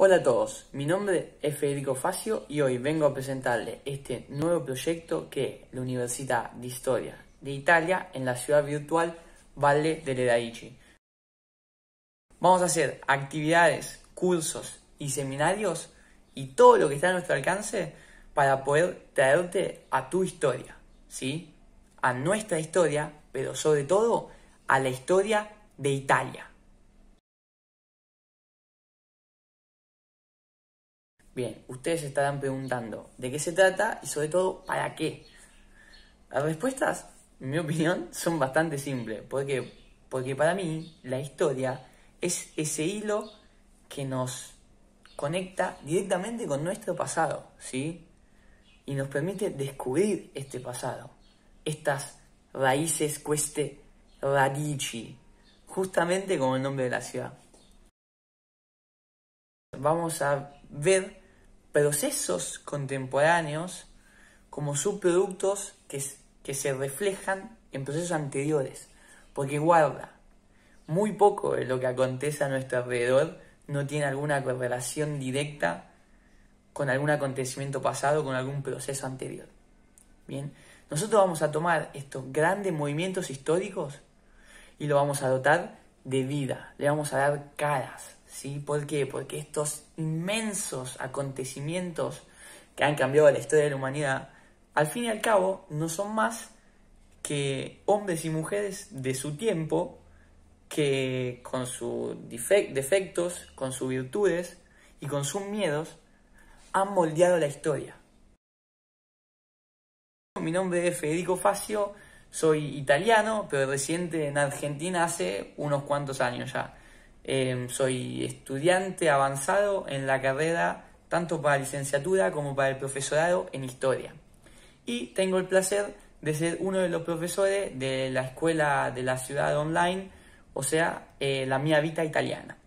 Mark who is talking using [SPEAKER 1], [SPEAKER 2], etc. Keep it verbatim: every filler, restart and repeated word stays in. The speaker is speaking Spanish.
[SPEAKER 1] Hola a todos, mi nombre es Federico Facio y hoy vengo a presentarles este nuevo proyecto que es la Universidad de Historia de Italia en la ciudad virtual Valle delle Radici. Vamos a hacer actividades, cursos y seminarios y todo lo que está a nuestro alcance para poder traerte a tu historia, ¿sí? A nuestra historia, pero sobre todo a la historia de Italia. Bien, ustedes se estarán preguntando de qué se trata y sobre todo para qué. Las respuestas, en mi opinión, son bastante simples. ¿Por qué? Porque para mí la historia es ese hilo que nos conecta directamente con nuestro pasado, ¿sí? Y nos permite descubrir este pasado, estas raíces, queste radici, justamente como el nombre de la ciudad. Vamos a ver procesos contemporáneos como subproductos que, que se reflejan en procesos anteriores, porque guarda, muy poco de lo que acontece a nuestro alrededor no tiene alguna correlación directa con algún acontecimiento pasado, con algún proceso anterior. Bien, nosotros vamos a tomar estos grandes movimientos históricos y lo vamos a dotar de vida, le vamos a dar caras, ¿sí? ¿Por qué? Porque estos inmensos acontecimientos que han cambiado la historia de la humanidad, al fin y al cabo, no son más que hombres y mujeres de su tiempo que con sus defectos, con sus virtudes y con sus miedos han moldeado la historia. Mi nombre es Federico Facio, soy italiano, pero residente en Argentina hace unos cuantos años ya. Eh, soy estudiante avanzado en la carrera tanto para licenciatura como para el profesorado en historia. Y tengo el placer de ser uno de los profesores de la escuela de la ciudad online, o sea, eh, la Mia Vita Italiana.